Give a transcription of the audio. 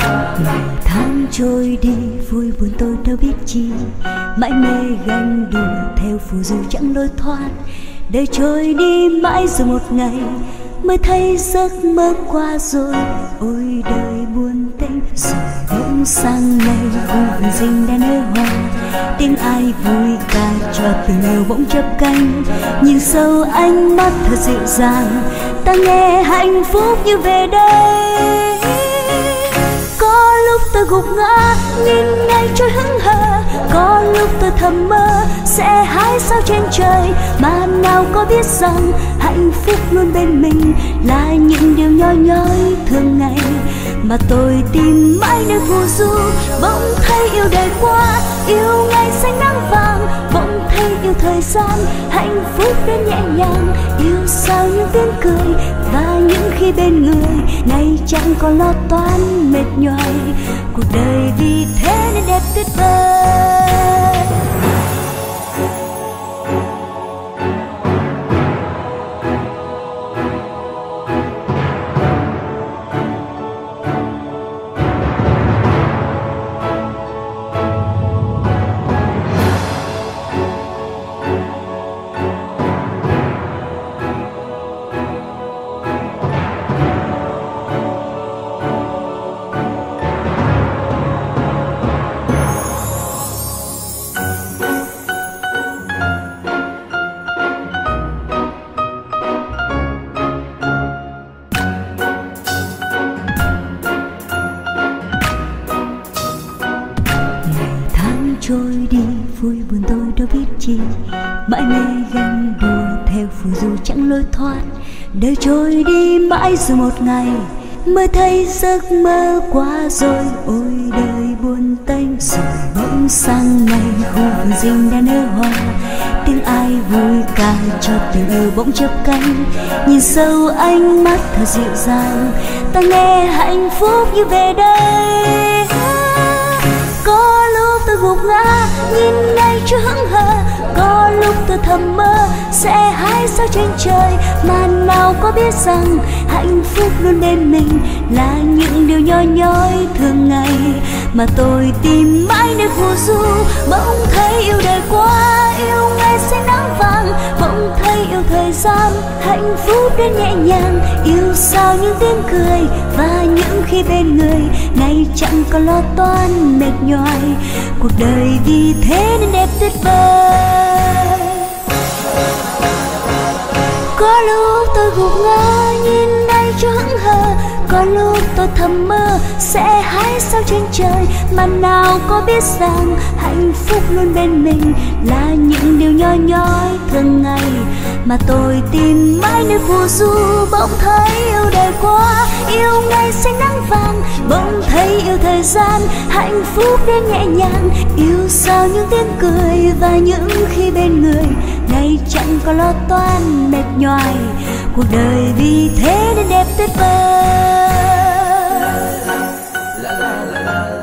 Ngày tháng trôi đi vui buồn tôi đâu biết chi, mãi mê ganh đùa theo phù du chẳng lối thoát. Đời trôi đi mãi rồi một ngày mới thấy giấc mơ qua rồi. Ôi đời buồn tênh rồi bỗng sang ngày vùng rình đã nở hoa. Tiếng ai vui ca cho tình yêu bỗng chớp cánh. Nhìn sâu ánh mắt thật dịu dàng, ta nghe hạnh phúc như về đây. Có lúc tôi gục ngã nhìn ngày trôi hững hờ, có lúc tôi thầm mơ sẽ hái sao trên trời. Mà nào có biết rằng hạnh phúc luôn bên mình là những điều nhỏ nhói thường ngày. Mà tôi tìm mãi nơi phù du, bỗng thấy yêu đời qua, yêu ngày xanh nắng vàng. Bỗng thấy yêu thời gian, hạnh phúc đến nhẹ nhàng. Yêu sao những tiếng cười và những khi bên người, ngày chẳng còn lo toan mệt nhoài. Cuộc đời vì thế nên đẹp tuyệt vời. Trôi đi vui buồn tôi đâu biết chi, mãi mê ganh đùa theo phù du chẳng lối thoát. Đời trôi đi mãi rồi một ngày mới thấy giấc mơ qua rồi. Ôi đời buồn tênh rồi bỗng sang ngày khu vườn rình đã nở hoa. Tiếng ai vui ca cho tình yêu bỗng chớp cánh. Nhìn sâu ánh mắt thật dịu dàng, ta nghe hạnh phúc như về đây. Có lúc tôi gục ngã nhìn ngày trôi hững hờ, có lúc tôi thầm mơ sẽ hái sao trên trời. Mà nào có biết rằng hạnh phúc luôn bên mình là những điều nhỏ nhói thường ngày. Mà tôi tìm mãi nơi phù du, bỗng thấy yêu đời qua, yêu ngày xanh nắng vàng. Bỗng thấy yêu thời gian, hạnh phúc đến nhẹ nhàng. Yêu sao những tiếng cười và những khi bên người, ngày chẳng còn lo toan mệt nhoài. Cuộc đời vì thế nên đẹp tuyệt vời. Có lúc tôi gục ngã nhìn ngày trôi hững hờ, có lúc tôi thầm mơ sẽ hái sao trên trời. Mà nào có biết rằng hạnh phúc luôn bên mình là những điều nhỏ nhói thường ngày. Mà tôi tìm mãi nơi phù du, bỗng thấy yêu đời qua, yêu ngày xanh nắng vàng. Bỗng thấy yêu thời gian, hạnh phúc đến nhẹ nhàng. Yêu sao những tiếng cười và những khi bên người, ngày chẳng còn lo toan mệt nhoài. Cuộc đời vì thế nên đẹp tuyệt vời.